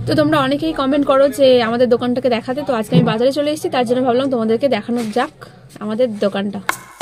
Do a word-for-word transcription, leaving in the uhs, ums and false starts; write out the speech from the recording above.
তো তোমরা অনেকেই কমেন্ট করো যে আমাদের দোকানটাকে দেখাতে, তো আজকে আমি বাজারে চলে এসেছি, তার জন্য ভাবলাম তোমাদেরকে দেখানো যাক আমাদের দোকানটা।